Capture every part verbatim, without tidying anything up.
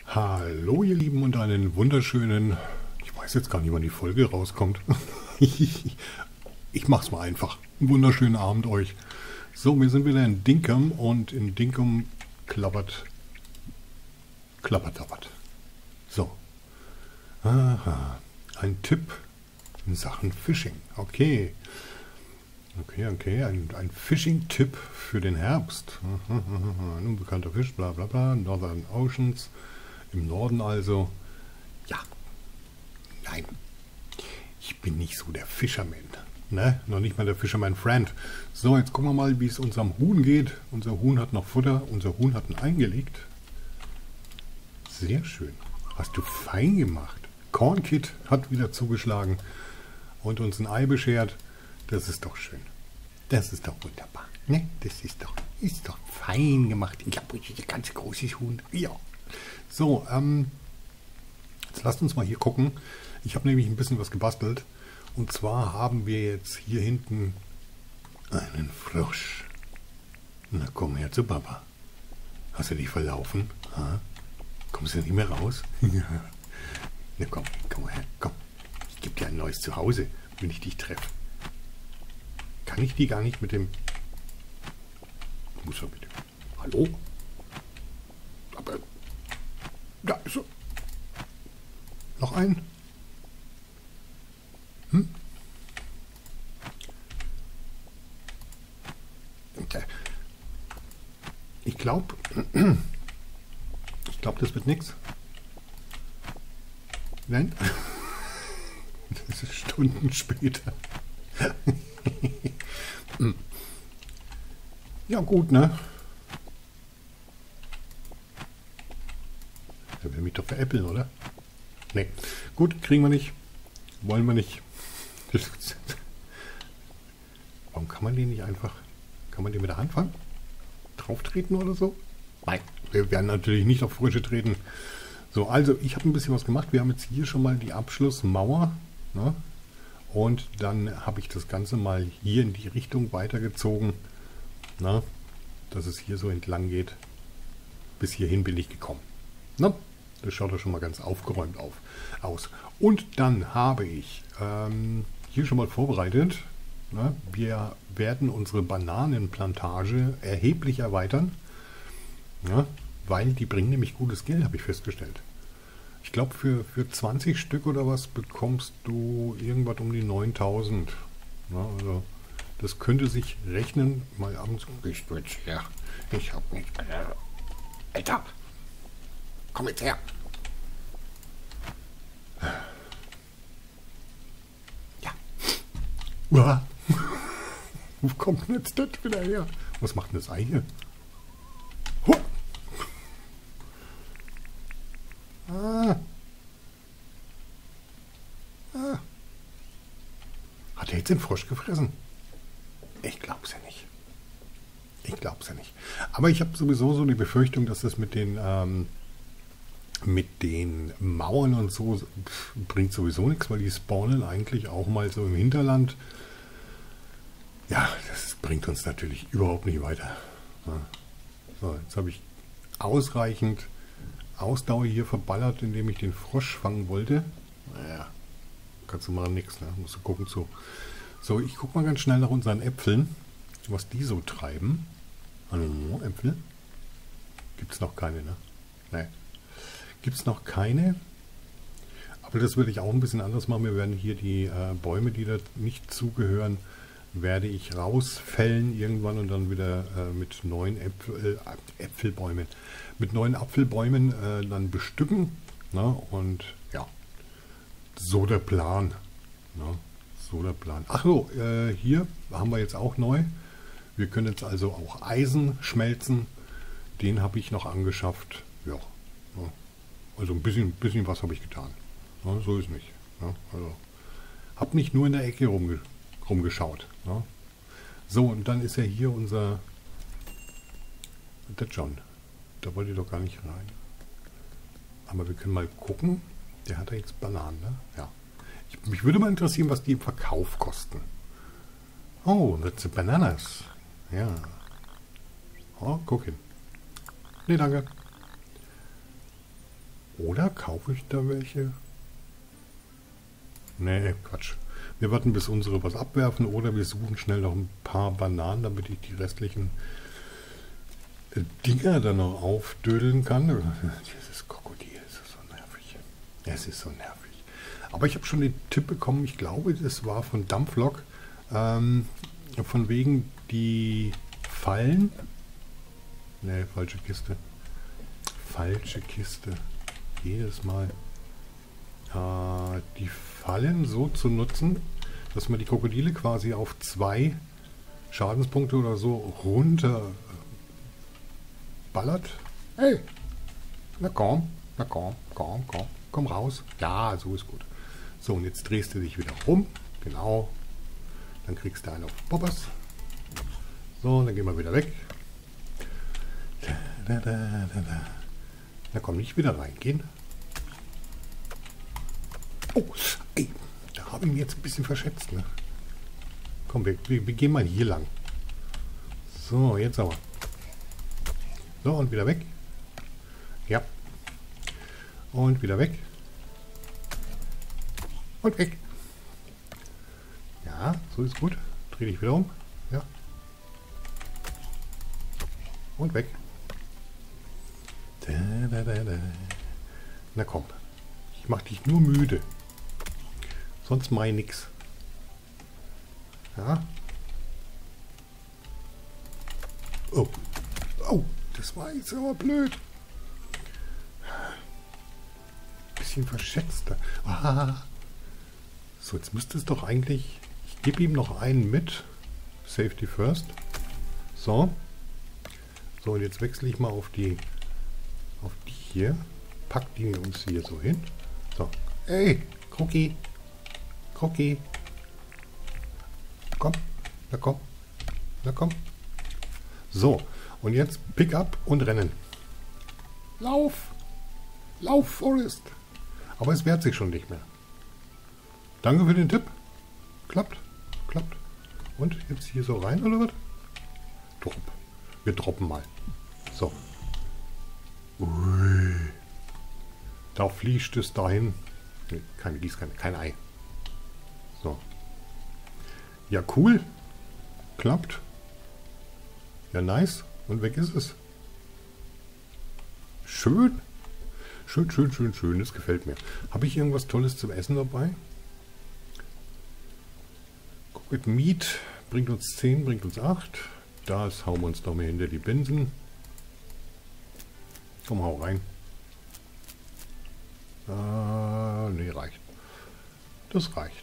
Hallo ihr Lieben und einen wunderschönen, ich weiß jetzt gar nicht, wann die Folge rauskommt. ich mach's mal einfach. Einen wunderschönen Abend euch. So, wir sind wieder in Dinkum und in Dinkum klappert, klappert, klappert. So. Aha. Ein Tipp in Sachen Fishing. Okay. Okay, okay. Ein, ein Fishing-Tipp für den Herbst. Ein unbekannter Fisch, bla bla bla. Northern Oceans. Im Norden also. Ja. Nein. Ich bin nicht so der Fisherman. Ne? Noch nicht mal der Fisherman-Friend. So, jetzt gucken wir mal, wie es unserem Huhn geht. Unser Huhn hat noch Futter. Unser Huhn hat ein Ei gelegt. Sehr schön. Hast du fein gemacht. Corn Kid hat wieder zugeschlagen und uns ein Ei beschert. Das ist doch schön. Das ist doch wunderbar. Ne? Das ist doch, ist doch fein gemacht. Ich habe richtig ein ganz großes Huhn. Ja. So, ähm, jetzt lasst uns mal hier gucken. Ich habe nämlich ein bisschen was gebastelt. Und zwar haben wir jetzt hier hinten einen Frosch. Na komm her zu Papa. Hast du dich verlaufen? Ha? Kommst du nicht mehr raus? Na komm, komm mal her, komm. Ich gebe dir ein neues Zuhause, wenn ich dich treffe. Kann ich die gar nicht mit dem... Muss er bitte. Hallo? Aber... Da ist er. Noch ein? Hm? Ich glaube... Ich glaube, das wird nichts. Nein? Das ist Stunden später. Ja gut, ne? Der will mich doch veräppeln, oder? Ne. Gut, kriegen wir nicht. Wollen wir nicht. Warum kann man den nicht einfach... Kann man den mit der Hand fangen? Drauf treten oder so? Nein, wir werden natürlich nicht auf Frösche treten. So, also ich habe ein bisschen was gemacht. Wir haben jetzt hier schon mal die Abschlussmauer. Ne? Und dann habe ich das Ganze mal hier in die Richtung weitergezogen. Ne? Dass es hier so entlang geht. Bis hierhin bin ich gekommen. Ne? Das schaut ja schon mal ganz aufgeräumt auf, aus. Und dann habe ich ähm, hier schon mal vorbereitet. Ne? Wir werden unsere Bananenplantage erheblich erweitern. Ja, weil die bringen nämlich gutes Geld, habe ich festgestellt. Ich glaube, für, für zwanzig Stück oder was bekommst du irgendwas um die neuntausend. Ja, also das könnte sich rechnen. Mal abends. Ich jetzt her. Ich hab nicht. Alter! Komm jetzt her! Ja. Uah. Wo kommt denn jetzt das wieder her? Was macht denn das Ei hier? Ah. Ah. Hat er jetzt den Frosch gefressen? Ich glaub's ja nicht. Ich glaub's ja nicht. Aber ich habe sowieso so die Befürchtung, dass das mit den ähm, mit den Mauern und so pff, bringt sowieso nichts, weil die spawnen eigentlich auch mal so im Hinterland. Ja, das bringt uns natürlich überhaupt nicht weiter. Ja. So, jetzt habe ich ausreichend Ausdauer hier verballert, indem ich den Frosch fangen wollte. Naja, kannst du mal nichts, ne? Musst du gucken zu. So, ich gucke mal ganz schnell nach unseren Äpfeln, was die so treiben. Hallo, Äpfel? Gibt es noch keine, ne? Ne. Gibt es noch keine. Aber das würde ich auch ein bisschen anders machen. Wir werden hier die äh, Bäume, die da nicht zugehören, werde ich rausfällen irgendwann und dann wieder äh, mit neuen Äpfel, äh, Äpfelbäumen, mit neuen Apfelbäumen äh, dann bestücken. Ne? Und ja, so der Plan. Ne? So der Plan. Ach so, äh, hier haben wir jetzt auch neu. Wir können jetzt also auch Eisen schmelzen. Den habe ich noch angeschafft. Ja, ne? Also ein bisschen, bisschen was habe ich getan. Ne? So ist nicht. Ne? Also habe nicht nur in der Ecke rumge rumgeschaut. Ne? So, und dann ist ja hier unser... Der John. Da wollte ich doch gar nicht rein. Aber wir können mal gucken. Der hat ja jetzt Bananen, ne? Ja. Ich, mich würde mal interessieren, was die im Verkauf kosten. Oh, that's the bananas. Ja. Oh, guck hin. Nee, danke. Oder kaufe ich da welche? Nee, Quatsch. Wir warten, bis unsere was abwerfen, oder wir suchen schnell noch ein paar Bananen, damit ich die restlichen äh, Dinger dann noch aufdödeln kann. Dieses Krokodil, das ist so nervig. Es ist so nervig. Aber ich habe schon den Tipp bekommen, ich glaube, das war von Dampflok, ähm, von wegen die Fallen. Ne, falsche Kiste. Falsche Kiste. Jedes Mal. Äh, die Fallen so zu nutzen, dass man die Krokodile quasi auf zwei Schadenspunkte oder so runter ballert. Hey, na komm, na komm, komm, komm, komm raus. Ja, so ist gut. So, und jetzt drehst du dich wieder rum. Genau. Dann kriegst du einen auf Poppers. So, dann gehen wir wieder weg. Da, da, da, da, da. Na komm, nicht wieder reingehen. Oh, ey, da habe ich mich jetzt ein bisschen verschätzt. Ne? Komm, wir, wir, wir gehen mal hier lang. So, jetzt aber. So, und wieder weg. Ja. Und wieder weg. Und weg. Ja, so ist gut. Dreh dich wieder um. Ja. Und weg. Da, da, da, da. Na komm. Ich mach dich nur müde. Sonst mach ich nix. Ja. Oh. Oh, das war jetzt aber blöd. Bisschen verschätzter. Ah. So, jetzt müsste es doch eigentlich... Ich gebe ihm noch einen mit. Safety first. So. So, und jetzt wechsle ich mal auf die... Auf die hier. Pack die uns hier so hin. So. Ey, Kroki. Kroki. Komm. Na komm. Na komm. So. Und jetzt Pick up und rennen. Lauf. Lauf, Forrest. Aber es wehrt sich schon nicht mehr. Danke für den Tipp. Klappt. Klappt. Und jetzt hier so rein, oder was? Drop. Wir droppen mal. So. Ui. Da fließt es dahin. Nee, keine Gießkanne, kein Ei. So. Ja, cool. Klappt. Ja, nice. Und weg ist es. Schön. Schön, schön, schön, schön. Das gefällt mir. Habe ich irgendwas Tolles zum Essen dabei? Guck, Meat bringt uns zehn, bringt uns acht. Das hauen wir uns noch mehr hinter die Binsen. Komm, hau rein. Ah, nee, reicht. Das reicht.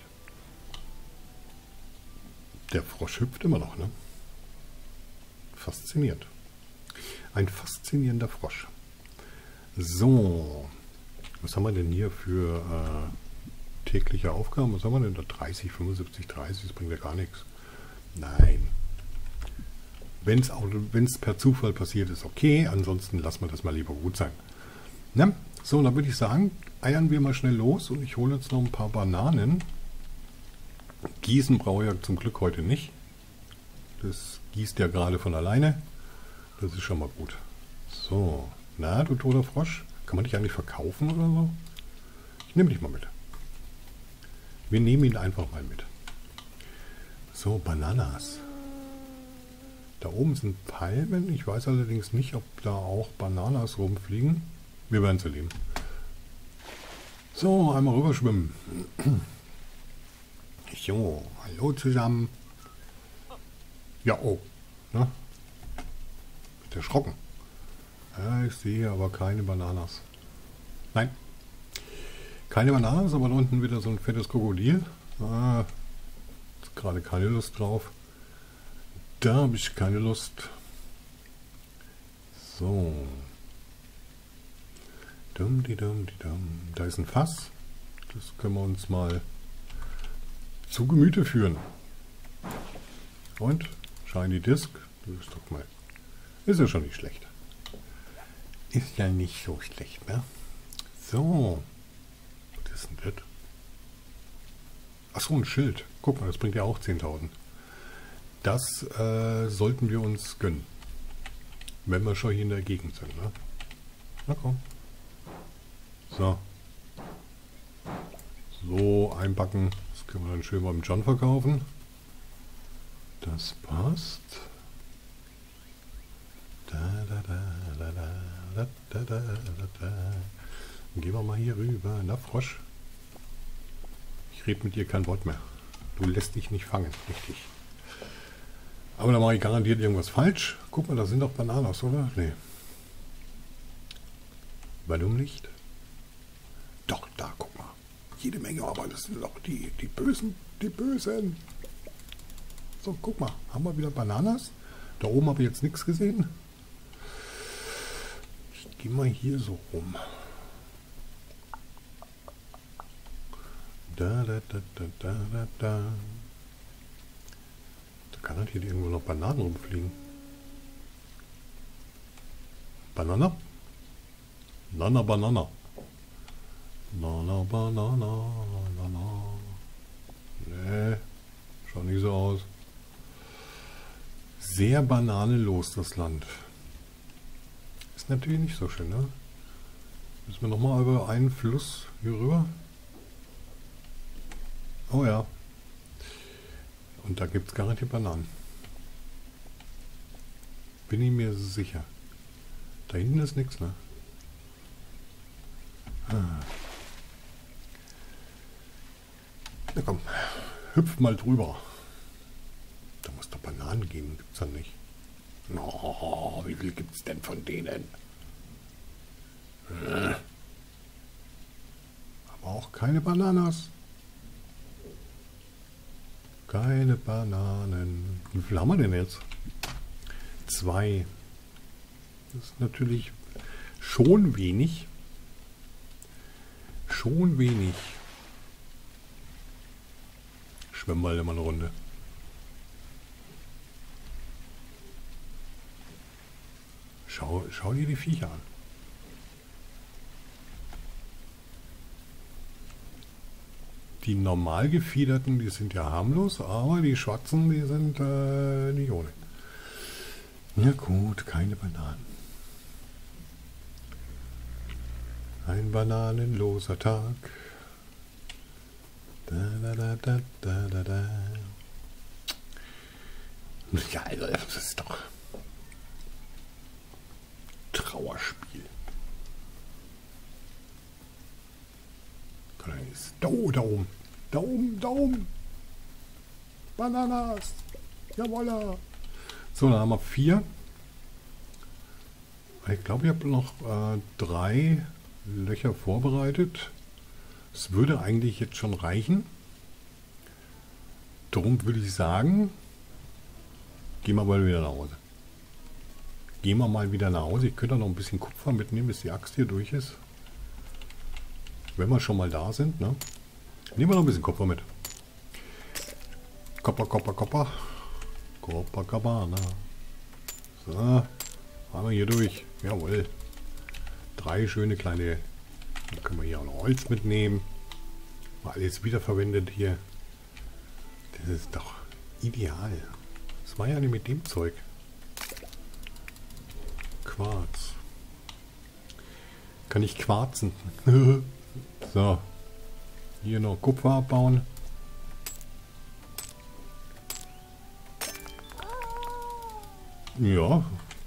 Der Frosch hüpft immer noch, ne? Faszinierend. Ein faszinierender Frosch. So. Was haben wir denn hier für äh, tägliche Aufgaben? Was haben wir denn da? dreißig, fünfundsiebzig, dreißig, das bringt ja gar nichts. Nein. Wenn es per Zufall passiert, ist okay. Ansonsten lassen wir das mal lieber gut sein. Ne? So, dann würde ich sagen, eiern wir mal schnell los und ich hole jetzt noch ein paar Bananen. Gießen brauche ich ja zum Glück heute nicht. Das gießt ja gerade von alleine. Das ist schon mal gut. So, na, du toter Frosch. Kann man dich eigentlich verkaufen oder so? Ich nehme dich mal mit. Wir nehmen ihn einfach mal mit. So, Bananas. Da oben sind Palmen. Ich weiß allerdings nicht, ob da auch Bananas rumfliegen. Wir werden es erleben. So, einmal rüberschwimmen. So, hallo zusammen. Ja, oh. Ne? Ist erschrocken. Ja, ich sehe aber keine Bananas. Nein. Keine Bananas, aber da unten wieder so ein fettes Krokodil. Ah, ist gerade keine Lust drauf. Da habe ich keine Lust. So. Dum, die, dum, die, dum. Da ist ein Fass. Das können wir uns mal zu Gemüte führen. Und Shiny Disc. Das ist doch mal. Ist ja schon nicht schlecht. Ist ja nicht so schlecht, ne? So. Was ist denn das? Achso, ein Schild. Guck mal, das bringt ja auch zehntausend. Das äh, sollten wir uns gönnen. Wenn wir schon hier in der Gegend sind, ne? Na komm. So. So, einpacken. Das können wir dann schön beim John verkaufen. Das passt. Da, da, da, da, da, da, da, da, da. Dann gehen wir mal hier rüber. Na, Frosch. Ich rede mit dir kein Wort mehr. Du lässt dich nicht fangen. Richtig. Aber da mache ich garantiert irgendwas falsch. Guck mal, da sind doch Bananas, oder? Nee. Warum nicht? Doch, da, guck mal. Jede Menge, aber das sind doch die, die Bösen, die Bösen. So, guck mal. Haben wir wieder Bananas? Da oben habe ich jetzt nichts gesehen. Ich gehe mal hier so rum. Da, da, da, da, da, da, da. Da kann halt hier irgendwo noch Bananen rumfliegen. Banana? Nana, Banana. Nana, Banana, Nana. Nee, schaut nicht so aus. Sehr bananenlos, das Land. Ist natürlich nicht so schön, ne? Müssen wir nochmal über einen Fluss hier rüber? Oh ja. Und da gibt es garantiert Bananen. Bin ich mir sicher. Da hinten ist nichts, ne? Ah. Na komm, hüpf mal drüber. Da muss doch Bananen geben, gibt's da nicht. Oh, wie viel gibt's denn von denen? Äh. Aber auch keine Bananas. Keine Bananen. Wie viel haben wir denn jetzt? Zwei. Das ist natürlich schon wenig. Schon wenig. Schwimmen wir mal eine Runde. Schau, schau dir die Viecher an. Die normal gefiederten, die sind ja harmlos, aber die schwarzen, die sind äh, nicht ohne. Ja gut, keine Bananen. Ein bananenloser Tag. Da, da, da, da, da, da, da. Ja, also das ist doch Trauerspiel. Da, da oben. Da oben, da oben. Bananas. Jawolla. So, dann haben wir vier. Ich glaube, ich habe noch äh, drei Löcher vorbereitet. Es würde eigentlich jetzt schon reichen. Darum würde ich sagen, gehen wir mal wieder nach Hause. Gehen wir mal wieder nach Hause. Ich könnte noch ein bisschen Kupfer mitnehmen, bis die Axt hier durch ist. Wenn wir schon mal da sind, ne? Nehmen wir noch ein bisschen Kupfer mit. Kopper, Kopper, Kopper. Copacabana. So, haben wir hier durch. Jawohl. Drei schöne kleine. Dann können wir hier auch noch Holz mitnehmen. Mal alles wiederverwendet hier. Das ist doch ideal. Was war ja nicht mit dem Zeug? Quarz. Kann ich quarzen? So. Hier noch Kupfer abbauen. Ja.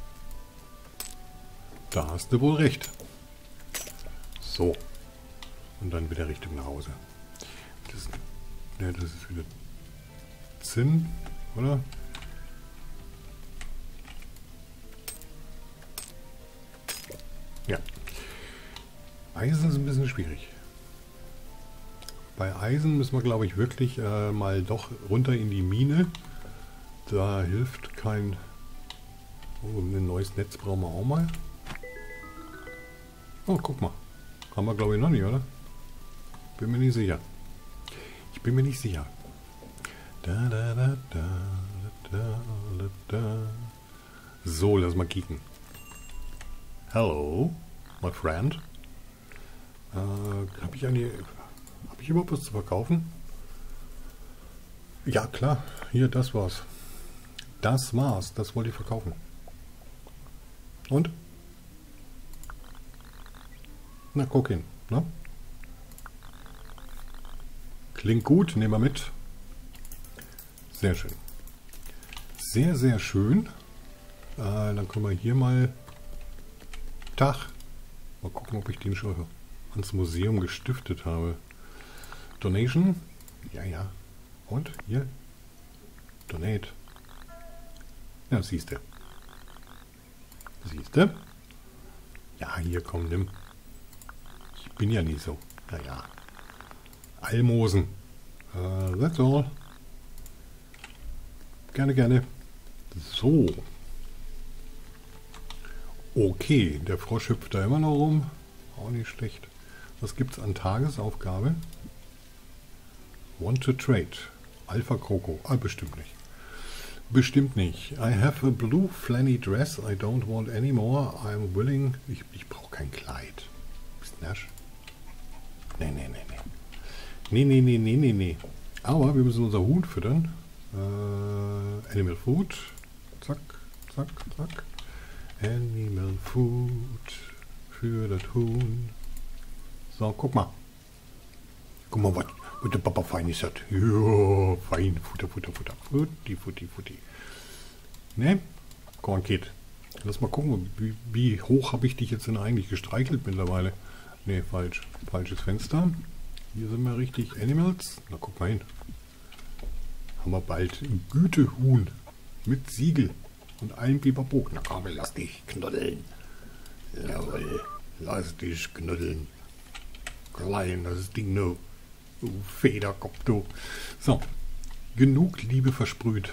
Da hast du wohl recht. So. Und dann wieder Richtung nach Hause. Das, ja, das ist wieder Zinn, oder? Ja. Eisen ist ein bisschen schwierig. Bei Eisen müssen wir, glaube ich, wirklich äh, mal doch runter in die Mine. Da hilft kein... Oh, ein neues Netz brauchen wir auch mal. Oh, guck mal. Haben wir, glaube ich, noch nicht, oder? Bin mir nicht sicher. Ich bin mir nicht sicher. Da, da, da, da, da, da, da. So, lass mal kicken. Hello, my friend. Äh, habe ich eine... Habe ich überhaupt was zu verkaufen? Ja, klar. Hier, das war's. Das war's. Das wollte ich verkaufen. Und? Na, guck hin. Ne? Klingt gut, nehmen wir mit. Sehr schön. Sehr, sehr schön. Äh, dann können wir hier mal... Tag. Mal gucken, ob ich den schon ans Museum gestiftet habe. Donation. Ja, ja. Und? Hier. Donate. Ja, siehst du. Siehst du? Ja, hier, komm, nimm. Ich bin ja nie so. Naja. Almosen. Uh, that's all. Gerne, gerne. So. Okay, der Frosch hüpft da immer noch rum. Auch nicht schlecht. Was gibt es an Tagesaufgabe? Want to trade. Alpha Kroko. Ah, bestimmt nicht. Bestimmt nicht. I have a blue flanny dress. I don't want any more. I'm willing. Ich, ich brauche kein Kleid. Bist nasch? Nee, nee, nee, nee. Nee, nee, nee, nee, nee, nee. Aber wir müssen unser Huhn füttern. Äh, Animal Food. Zack, zack, zack. Animal Food für das Huhn. So, guck mal. Guck mal, was, was der Papa Feines hat. Ja, fein. Futter, Futter, Futter. Futti, Futti, Futti. Ne? Korn geht. Lass mal gucken, wie, wie hoch habe ich dich jetzt denn eigentlich gestreichelt mittlerweile? Ne, falsch. Falsches Fenster. Hier sind wir richtig. Animals. Na, guck mal hin. Haben wir bald ein Gütehuhn mit Siegel und allem Pipapo. Na komm, lass dich knuddeln. Jawohl, lass dich knuddeln. Klein, das Ding nur. Du Federkopf, du. So, genug Liebe versprüht.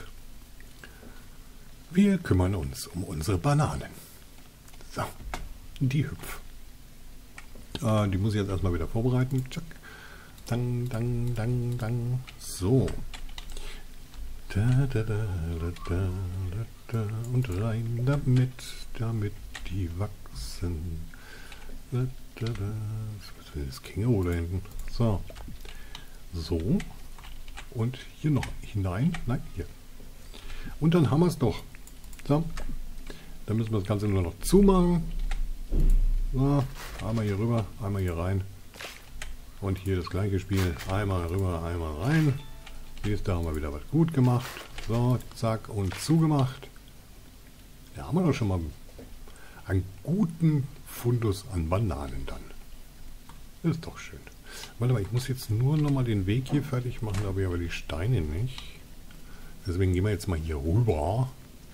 Wir kümmern uns um unsere Bananen. So, die hüpf. Äh, die muss ich jetzt erstmal wieder vorbereiten. Tschack. Dang, dang, dang, dang. So. Da, da, da, da, da, da, und rein damit, damit die wachsen. Da, da, da. Was ist das Känguru da hinten? So. So. Und hier noch hinein. Nein, hier. Und dann haben wir es doch. So. Dann müssen wir das Ganze nur noch zumachen. So. Einmal hier rüber, einmal hier rein. Und hier das gleiche Spiel. Einmal rüber, einmal rein. Siehst, da haben wir wieder was gut gemacht. So, zack und zugemacht. Ja, haben wir doch schon mal einen guten Fundus an Bananen dann. Das ist doch schön. Warte mal, ich muss jetzt nur noch mal den Weg hier fertig machen, da habe ich aber die Steine nicht. Deswegen gehen wir jetzt mal hier rüber.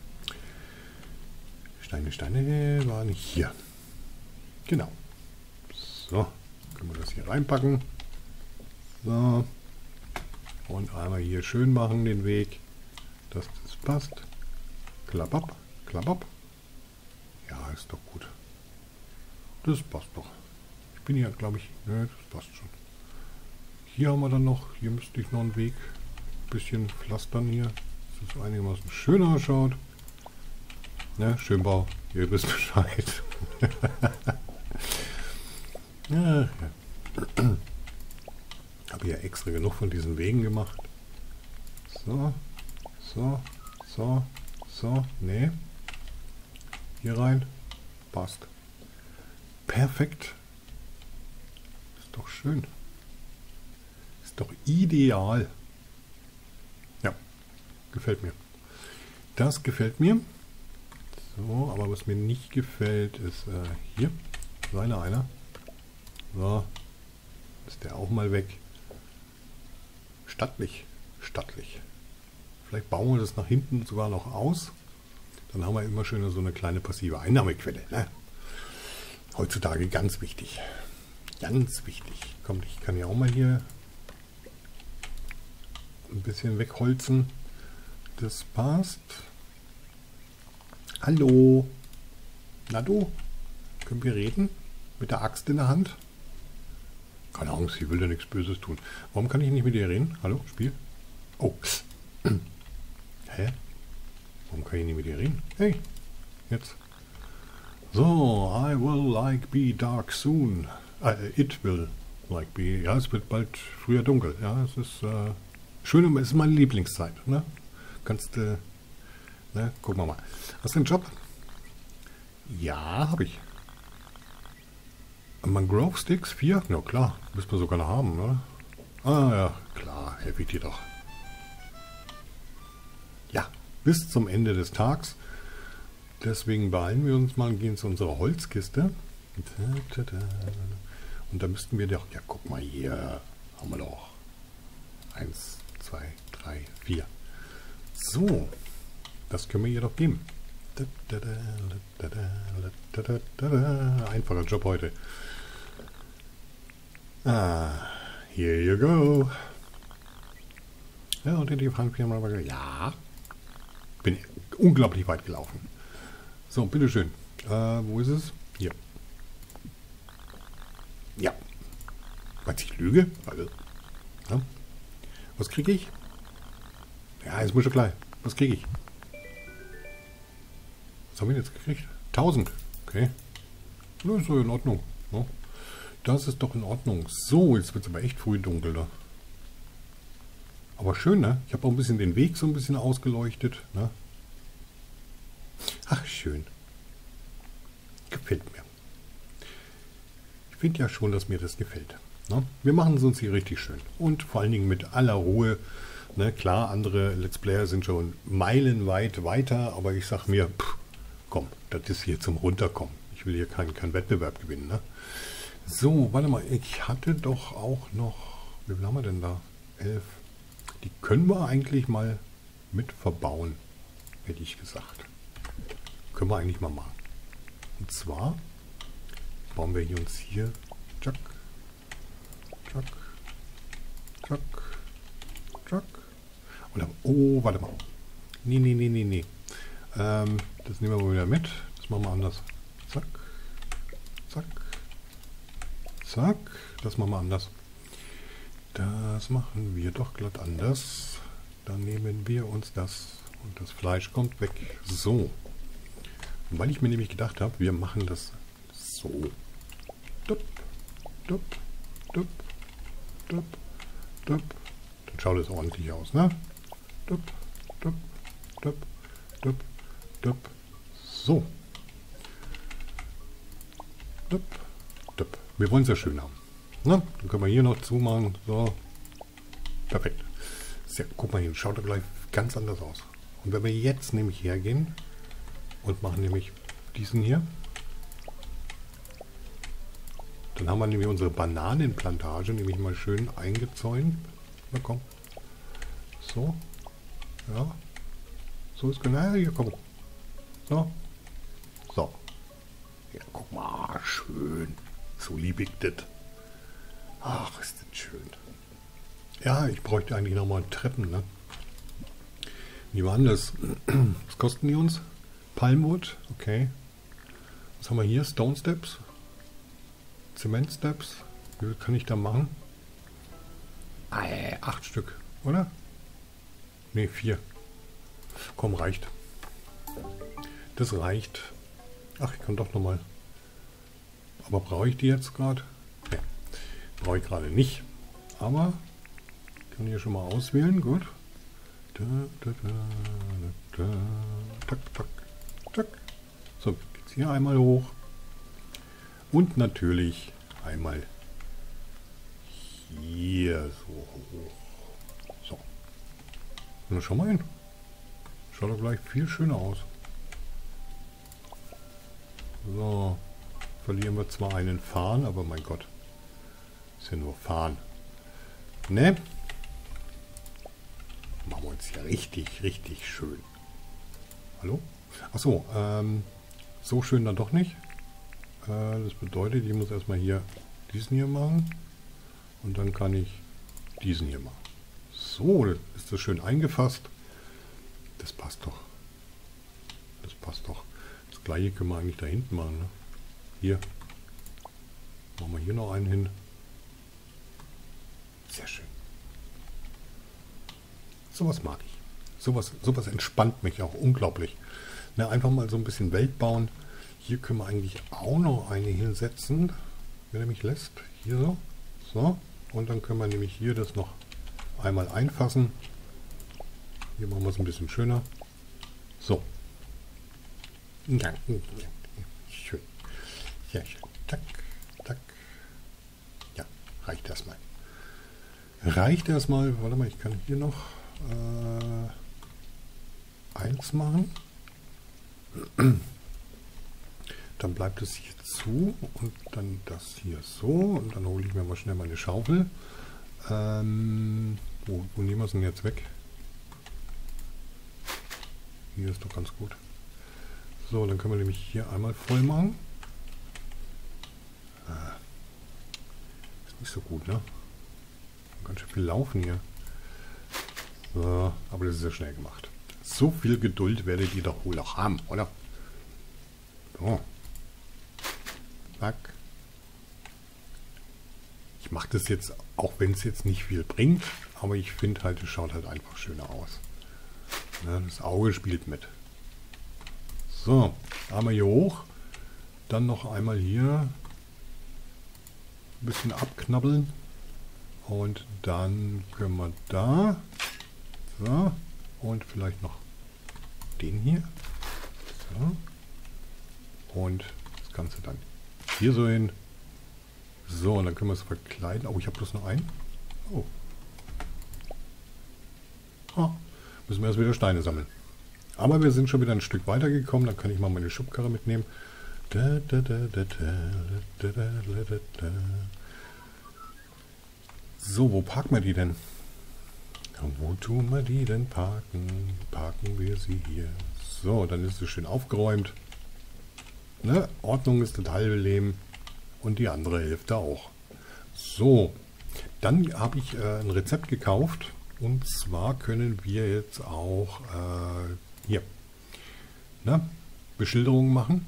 Steine, Steine waren hier. Genau. So, können wir das hier reinpacken. So. Und einmal hier schön machen den Weg, dass das passt. Klapp ab, klapp ab. Ja, ist doch gut. Das passt doch. Ich bin hier, glaube ich, ne, das passt schon. Hier haben wir dann noch, hier müsste ich noch einen Weg ein bisschen pflastern hier, dass es einigermaßen schön ausschaut. Ne, Schönbau, ihr wisst Bescheid. Ja, ja. Habe ja extra genug von diesen Wegen gemacht. So, so, so, so, nee. Hier rein. Passt. Perfekt. Ist doch schön. Ist doch ideal. Ja, gefällt mir. Das gefällt mir. So, aber was mir nicht gefällt, ist äh, hier. Seine einer. So. Ist der auch mal weg. Stattlich, stattlich. Vielleicht bauen wir das nach hinten sogar noch aus. Dann haben wir immer schön so eine kleine passive Einnahmequelle. Ne? Heutzutage ganz wichtig. Ganz wichtig. Kommt, ich kann ja auch mal hier ein bisschen wegholzen. Das passt. Hallo. Na du? Können wir reden? Mit der Axt in der Hand? Keine Angst, sie will ja nichts Böses tun. Warum kann ich nicht mit ihr reden? Hallo, Spiel? Oh. Hä? Warum kann ich nicht mit ihr reden? Hey, jetzt. So, I will like be dark soon. Uh, it will like be. Ja, es wird bald früher dunkel. Ja, es ist äh, schön, es ist meine Lieblingszeit. Ne? Kannst du, äh, ne? Gucken wir mal. Hast du einen Job? Ja, habe ich. Mangrove Sticks, vier? Ja klar, müssen wir sogar noch haben, oder? Ah ja, klar, helfe ich dir doch. Ja, bis zum Ende des Tags. Deswegen beeilen wir uns mal und gehen zu unserer Holzkiste. Und da müssten wir doch, ja guck mal hier, haben wir doch. Eins, zwei, drei, vier. So, das können wir ihr doch geben. Einfacher Job heute. Ah, here you go. Ja, und die Frankfirma, ja, bin unglaublich weit gelaufen. So, bitteschön. Äh, wo ist es? Hier. Ja. Was, ich lüge? Also, ja. Was kriege ich? Ja, ist mir schon klar. Was kriege ich? Was haben wir jetzt gekriegt? tausend. Okay. Das ist so in Ordnung. Ja. Das ist doch in Ordnung. So, jetzt wird es aber echt früh dunkel da. Aber schön, ne? Ich habe auch ein bisschen den Weg so ein bisschen ausgeleuchtet. Ne? Ach, schön. Gefällt mir. Ich finde ja schon, dass mir das gefällt. Ne? Wir machen es uns hier richtig schön. Und vor allen Dingen mit aller Ruhe. Ne? Klar, andere Let's Player sind schon meilenweit weiter. Aber ich sag mir, pff, komm, das ist hier zum Runterkommen. Ich will hier keinen kein Wettbewerb gewinnen. Ne? So, warte mal. Ich hatte doch auch noch... Wie viel haben wir denn da? elf. Die können wir eigentlich mal mit verbauen, hätte ich gesagt. Können wir eigentlich mal machen. Und zwar bauen wir hier uns hier Tschak, Tschak, Tschak, Tschak. Und dann, oh, warte mal. Nee, nee, nee, nee, nee. Ähm, das nehmen wir mal wieder mit. Das machen wir anders. Zack, zack, zack. Das machen wir anders. Das machen wir doch glatt anders. Dann nehmen wir uns das und das Fleisch kommt weg. So. Und weil ich mir nämlich gedacht habe, wir machen das so. Dup, dup, dup, dup, dup. Dann schaut es ordentlich aus, ne? Dup, dup, dup, dup, dup. So. Dup, dup. Wir wollen es ja schön haben. Na, dann können wir hier noch zumachen. So. Perfekt. Sehr, guck mal hin, schaut doch gleich ganz anders aus. Und wenn wir jetzt nämlich hergehen und machen nämlich diesen hier, dann haben wir nämlich unsere Bananenplantage nämlich mal schön eingezäunt. Na komm. So. Ja. So ist genau. Hier, komm. So. So. Ja, guck mal. Schön. So lieb ich das. Ach, ist das schön. Ja, ich bräuchte eigentlich nochmal Treppen, ne? Wie waren das? Was kosten die uns? Palmwood, okay. Was haben wir hier? Stone Steps? Zement Steps? Wie viel kann ich da machen? Ah, äh, acht Stück, oder? Ne, vier. Komm, reicht. Das reicht. Ach, ich kann doch nochmal. Aber brauche ich die jetzt gerade? Ne, brauche ich gerade nicht. Aber ich kann hier schon mal auswählen. Gut. Da, da, da, da, da. Tak, tak, tak. So, geht's hier einmal hoch. Und natürlich einmal hier so hoch. So. Na, schau mal hin. Schaut doch gleich viel schöner aus. So. Verlieren wir zwar einen Farn, aber mein Gott. Ist ja nur Farn. Ne? Machen wir uns hier richtig, richtig schön. Hallo? Achso, ähm, so schön dann doch nicht. Äh, das bedeutet, ich muss erstmal hier diesen hier machen. Und dann kann ich diesen hier machen. So, ist das schön eingefasst. Das passt doch. Das passt doch. Das gleiche können wir eigentlich da hinten machen. Ne? Hier. Machen wir hier noch einen hin. Sehr schön. Sowas mag ich. Sowas, sowas entspannt mich auch unglaublich. Na, einfach mal so ein bisschen Welt bauen. Hier können wir eigentlich auch noch eine hinsetzen, wenn er mich lässt. Hier so. So. Und dann können wir nämlich hier das noch einmal einfassen. Hier machen wir es ein bisschen schöner. So. Ja, schön. Sehr schön. Tack, tack. Reicht erstmal, warte mal, ich kann hier noch äh, eins machen. Dann bleibt es hier zu und dann das hier so und dann hole ich mir mal schnell meine Schaufel. Ähm, wo, wo nehmen wir es denn jetzt weg? Hier ist doch ganz gut. So, dann können wir nämlich hier einmal voll machen. Ah, ist nicht so gut, ne? Ganz schön viel laufen hier. So, aber das ist ja schnell gemacht. So viel Geduld werdet ihr doch wohl auch haben, oder? So. Zack. Ich mache das jetzt, auch wenn es jetzt nicht viel bringt, aber ich finde halt, es schaut halt einfach schöner aus. Ja, das Auge spielt mit. So, einmal hier hoch. Dann noch einmal hier ein bisschen abknabbeln. Und dann können wir da. So. Und vielleicht noch den hier. So. Und das Ganze dann hier so hin. So, und dann können wir es verkleiden. Oh, ich habe bloß noch einen. Oh. Ah, müssen wir erst wieder Steine sammeln. Aber wir sind schon wieder ein Stück weiter gekommen. Dann kann ich mal meine Schubkarre mitnehmen. Da, da, da, da, da, da, da, da, da. So, wo parken wir die denn? Wo tun wir die denn parken? Parken wir sie hier. So, dann ist es schön aufgeräumt. Ne? Ordnung ist das halbe Leben. Und die andere Hälfte auch. So, dann habe ich äh, ein Rezept gekauft. Und zwar können wir jetzt auch äh, hier ne? Beschilderungen machen.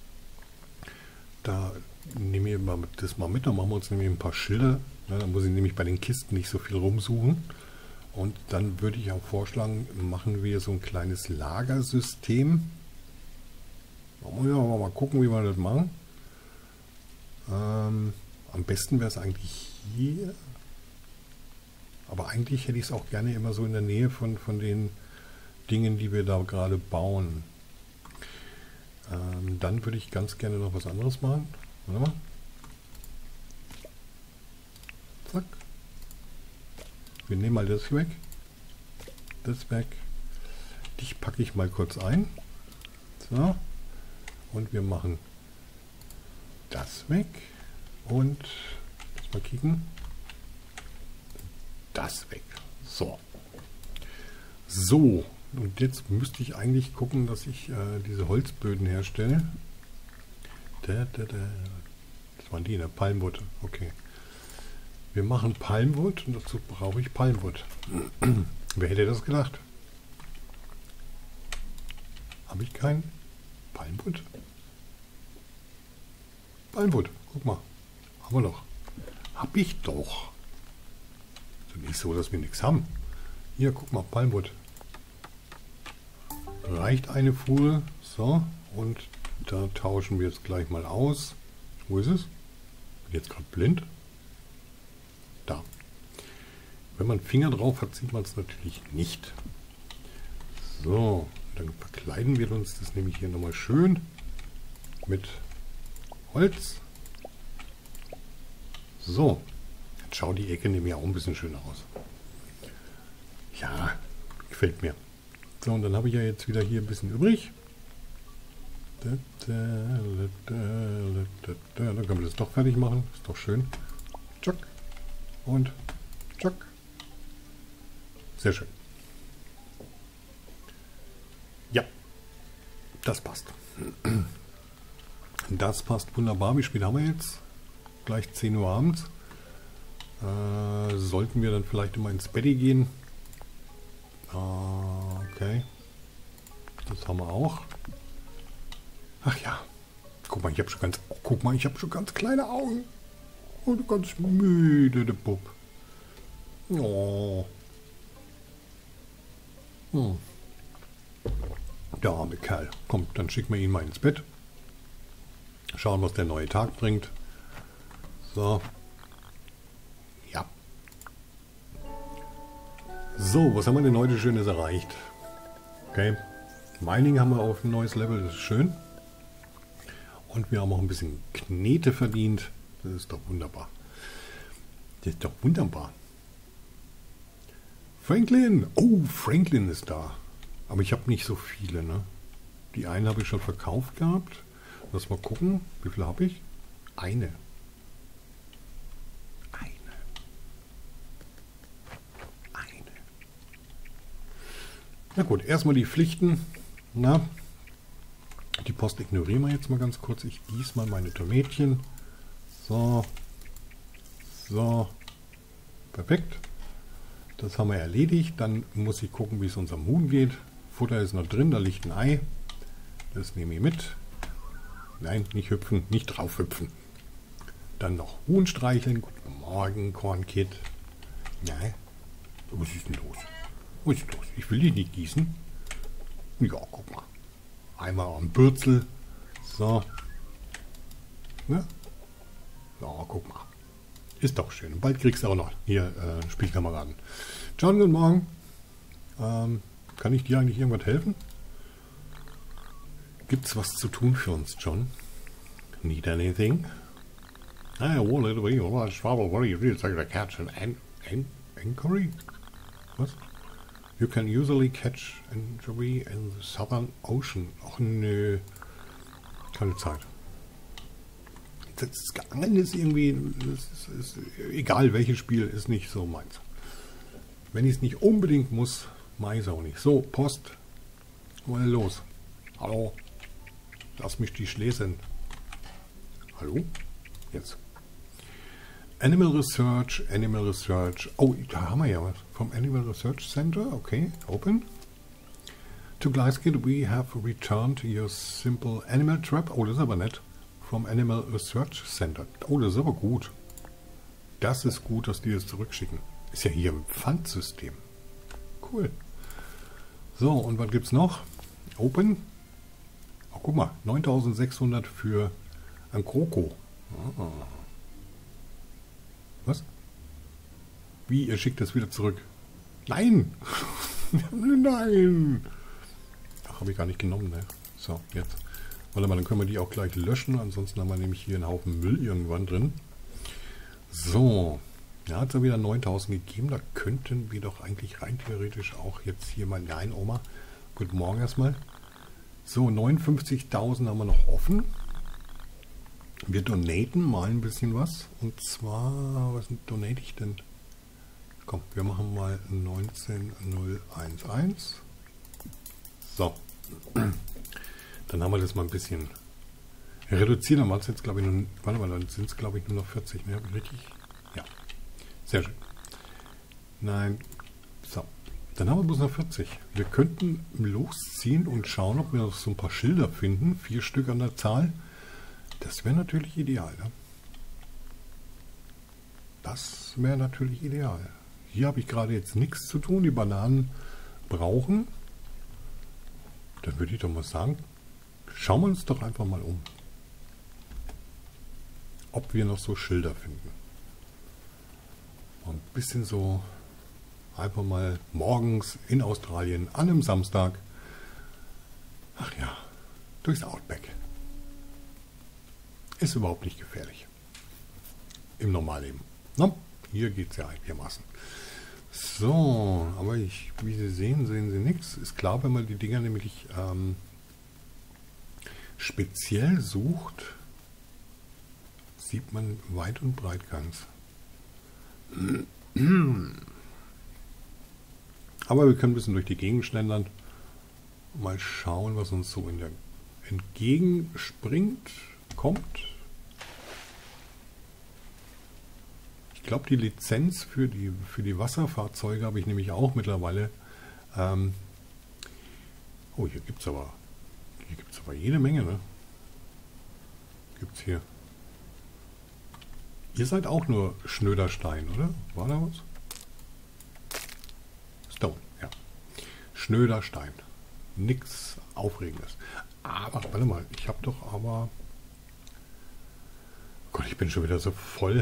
Da nehme ich mal das mal mit. Dann machen wir uns nämlich ein paar Schilder. Ne? Dann muss ich nämlich bei den Kisten nicht so viel rumsuchen. Und dann würde ich auch vorschlagen, machen wir so ein kleines Lagersystem. Wollen wir mal gucken, wie wir das machen. Ähm, am besten wäre es eigentlich hier. Aber eigentlich hätte ich es auch gerne immer so in der Nähe von, von den Dingen, die wir da gerade bauen. Ähm, dann würde ich ganz gerne noch was anderes machen. Warte mal. Zack. Wir nehmen mal das weg. Das weg. Dich packe ich mal kurz ein. So. Und wir machen das weg. Und jetzt mal kicken. Das weg. So. So. Und jetzt müsste ich eigentlich gucken, dass ich äh, diese Holzböden herstelle. Da, da, da. Das waren die, der Palmwood. Okay. Wir machen Palmwood und dazu brauche ich Palmwood. Wer hätte das gedacht? Habe ich keinen Palmwood? Palmwood, guck mal. Haben wir doch. Hab ich doch. Ist nicht so, dass wir nichts haben. Hier, guck mal, Palmwood. Reicht eine Fuhre. So, und da tauschen wir jetzt gleich mal aus. Wo ist es? Bin jetzt gerade blind. Da. Wenn man Finger drauf hat, sieht man es natürlich nicht. So, dann verkleiden wir uns das nämlich hier nochmal schön mit Holz. So, jetzt schaut die Ecke nämlich auch ein bisschen schöner aus. Ja, gefällt mir. So, und dann habe ich ja jetzt wieder hier ein bisschen übrig. Da, da, da, da, da, da. Dann können wir das doch fertig machen. Ist doch schön. Tschack. Und tschack. Sehr schön. Ja, das passt. Das passt wunderbar. Wie spät haben wir jetzt? Gleich zehn Uhr abends. Äh, sollten wir dann vielleicht immer ins Bett gehen? Okay. Das haben wir auch. Ach ja. Guck mal, ich habe schon ganz. Guck mal, ich habe schon ganz kleine Augen. Und ganz müde, der Bub. Oh. Hm. Der arme Kerl. Komm, dann schicken wir ihn mal ins Bett. Schauen, was der neue Tag bringt. So. Ja. So, was haben wir denn heute Schönes erreicht? Okay. Mining haben wir auf ein neues Level, das ist schön. Und wir haben auch ein bisschen Knete verdient. Das ist doch wunderbar. Das ist doch wunderbar. Franklin! Oh, Franklin ist da. Aber ich habe nicht so viele, ne? Die einen habe ich schon verkauft gehabt. Lass mal gucken. Wie viele habe ich? Eine. Eine. Eine. Na gut, erstmal die Pflichten. Na, die Post ignorieren wir jetzt mal ganz kurz. Ich gieße mal meine Tomätchen. So. So. Perfekt. Das haben wir erledigt. Dann muss ich gucken, wie es unserem Huhn geht. Futter ist noch drin, da liegt ein Ei. Das nehme ich mit. Nein, nicht hüpfen, nicht drauf hüpfen. Dann noch Huhn streicheln. Guten Morgen, Kornkid. Nein. Was ist denn los? Was ist los? Ich will dich nicht gießen. Ja, guck mal. Einmal am Bürzel. So. Ja. Ja, guck mal. Ist doch schön. Und bald kriegst du auch noch hier äh, Spielkameraden. John, guten Morgen. Ähm, kann ich dir eigentlich irgendwas helfen? Gibt's was zu tun für uns, John? Need anything? I wanted to be a large travel. What do you do to catch an an an anchory? Was? You can usually catch anchovy in the Southern Ocean. Ach nö. Keine Zeit. Das Angeln ist irgendwie, das ist, ist, egal welches Spiel, ist nicht so meins. Wenn ich es nicht unbedingt muss, mache ich es auch nicht. So, Post. Mal los. Hallo. Lass mich dich lesen. Hallo? Jetzt. Animal Research, Animal Research. Oh, da haben wir ja was. Vom Animal Research Center. Okay, open. To Gleiskid, we have returned your simple animal trap. Oh, das ist aber nett. From Animal Research Center. Oh, das ist aber gut. Das ist gut, dass die das zurückschicken. Ist ja hier ein Pfandsystem. Cool. So, und was gibt's noch? Open. Oh, guck mal. neuntausendsechshundert für ein Kroko. Ah. Was? Wie? Ihr schickt das wieder zurück? Nein! Nein! Ach, habe ich gar nicht genommen, ne? So, jetzt. Warte mal, dann können wir die auch gleich löschen. Ansonsten haben wir nämlich hier einen Haufen Müll irgendwann drin. So. Ja, hat es ja wieder neuntausend gegeben. Da könnten wir doch eigentlich rein theoretisch auch jetzt hier mal... Nein, Oma. Guten Morgen erstmal. So, neunundfünfzigtausend haben wir noch offen. Wir donaten mal ein bisschen was. Und zwar, was donate ich denn? Komm, wir machen mal neunzehn null elf. So. Dann haben wir das mal ein bisschen reduziert. Dann waren es jetzt, glaube ich, nur, warte mal, dann sind es, glaube ich, nur noch vierzig. Ne? Richtig? Ja. Sehr schön. Nein. So. Dann haben wir bloß noch vierzig. Wir könnten losziehen und schauen, ob wir noch so ein paar Schilder finden. Vier Stück an der Zahl. Das wäre natürlich ideal. Ne? Das wäre natürlich ideal. Hier habe ich gerade jetzt nichts zu tun. Die Bananen brauchen. Dann würde ich doch mal sagen, schauen wir uns doch einfach mal um, ob wir noch so Schilder finden. Mal ein bisschen so einfach mal morgens in Australien an einem Samstag, ach ja, durchs Outback. Ist überhaupt nicht gefährlich. Im Normalleben. Na, hier geht es ja einigermaßen. So, aber ich, wie Sie sehen, sehen Sie nichts. Ist klar, wenn man die Dinger nämlich ähm, speziell sucht, sieht man weit und breit ganz. Aber wir können ein bisschen durch die Gegend schlendern. Mal schauen, was uns so in der entgegenspringt, kommt. Ich glaube, die Lizenz für die, für die Wasserfahrzeuge habe ich nämlich auch mittlerweile. Ähm oh, hier gibt es aber, hier gibt's aber jede Menge, ne? Gibt es hier. Ihr seid auch nur Schnöderstein, oder? War da was? Stone, ja. Schnöderstein. Nichts Aufregendes. Aber, warte mal, ich habe doch aber... Gott, ich bin schon wieder so voll.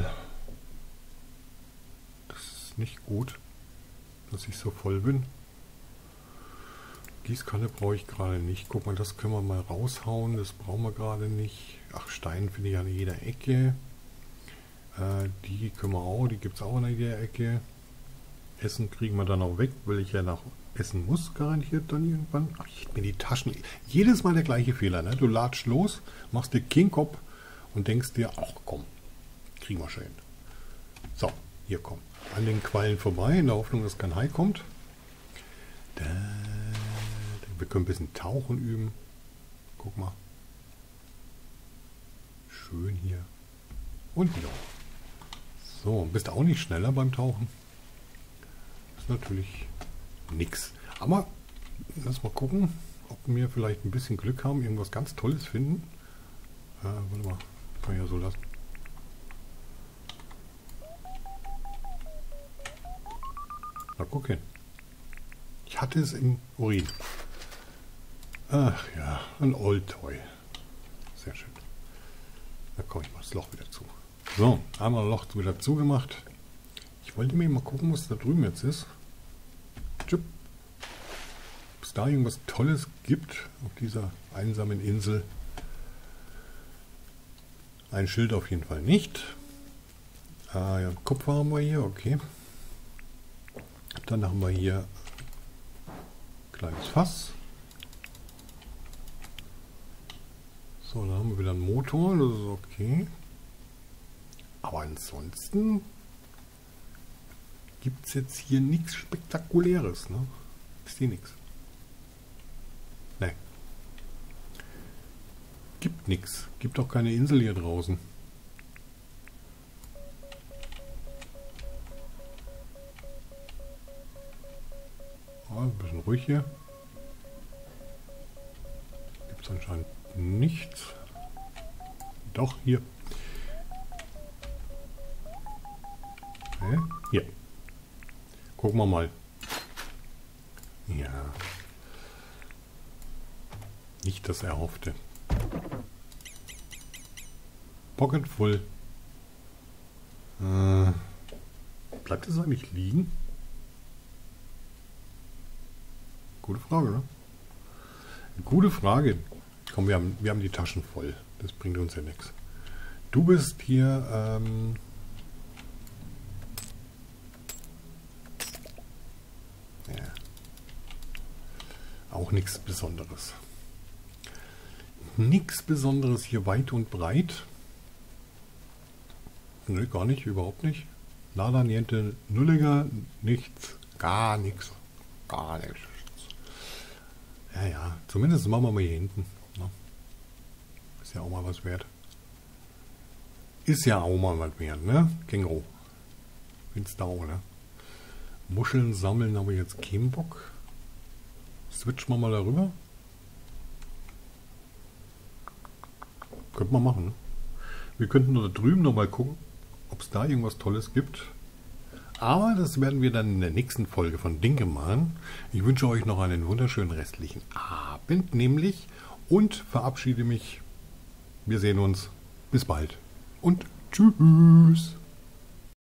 Das ist nicht gut, dass ich so voll bin. Gießkanne brauche ich gerade nicht. Guck mal, das können wir mal raushauen. Das brauchen wir gerade nicht. Ach, Stein finde ich an jeder Ecke. Äh, die können wir auch. Die gibt es auch an jeder Ecke. Essen kriegen wir dann auch weg, weil ich ja nach essen muss, garantiert dann irgendwann. Ach, ich mir die Taschen. Jedes Mal der gleiche Fehler, ne? Du latschst los, machst dir King-Kopf und denkst dir, ach komm, kriegen wir schon hin. So, hier komm. An den Quallen vorbei, in der Hoffnung, dass kein Hai kommt. Da, wir können ein bisschen tauchen üben. Guck mal. Schön hier. Und wieder. So, bist du auch nicht schneller beim Tauchen? Ist natürlich nix. Aber lass mal gucken, ob wir vielleicht ein bisschen Glück haben, irgendwas ganz Tolles finden. Äh, warte mal, kann ich ja so lassen. Na, guck hin. Ich hatte es im Urin. Ach ja, ein Old Toy. Sehr schön. Da komme ich mal das Loch wieder zu. So, einmal das Loch wieder zugemacht. Ich wollte mir mal gucken, was da drüben jetzt ist. Ob es da irgendwas Tolles gibt auf dieser einsamen Insel. Ein Schild auf jeden Fall nicht. Ah ja, Kupfer haben wir hier, okay. Dann haben wir hier ein kleines Fass. So, dann haben wir wieder einen Motor, das ist okay. Aber ansonsten gibt es jetzt hier nichts Spektakuläres, ne? Ist hier nichts. Ne. Gibt nichts. Gibt auch keine Insel hier draußen. Oh, ein bisschen ruhig hier. Gibt es anscheinend nichts. Doch, hier. Hä? Hier. Gucken wir mal. Ja. Nicht das Erhoffte. Pocket full. Äh, bleibt es eigentlich liegen? Gute Frage, ne? Gute Frage. Komm, wir haben, wir haben die Taschen voll. Das bringt uns ja nichts. Du bist hier... Ähm, ja, auch nichts Besonderes. Nichts Besonderes hier weit und breit. Nö, gar nicht, überhaupt nicht. Nada, niente, nulliger, nichts, gar nichts. Gar nichts. Ja, ja, zumindest machen wir mal hier hinten. Ne? Ist ja auch mal was wert. Ist ja auch mal was wert, ne? Känguru. Findest du auch, ne? Muscheln sammeln haben wir jetzt keinen Bock. Switchen wir mal darüber. Könnte man machen, ne? Wir könnten da drüben noch mal gucken, ob es da irgendwas Tolles gibt. Aber das werden wir dann in der nächsten Folge von Dinge machen. Ich wünsche euch noch einen wunderschönen restlichen Abend, nämlich, und verabschiede mich. Wir sehen uns. Bis bald und tschüss.